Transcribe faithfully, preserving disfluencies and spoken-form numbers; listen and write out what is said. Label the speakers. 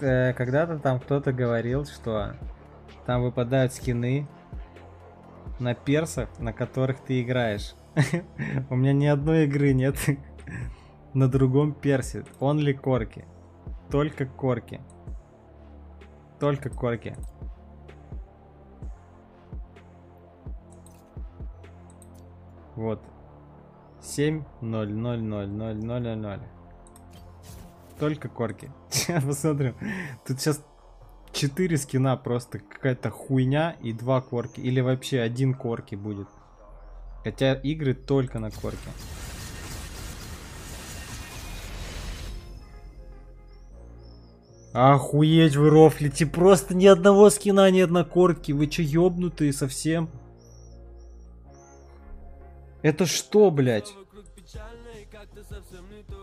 Speaker 1: э, когда-то там кто-то говорил, что там выпадают скины на персах, на которых ты играешь. У меня ни одной игры нет на другом персе. Only корки. Только корки. Только корки. Вот. семь ноль ноль ноль ноль ноль ноль. Только корки. Сейчас посмотрим. Тут сейчас четыре скина, просто какая-то хуйня и два корки. Или вообще один корки будет. Хотя игры только на корке. Охуеть вы рофлите. Просто ни одного скина нет на корке. Вы че, ёбнутые совсем? Это что, блядь?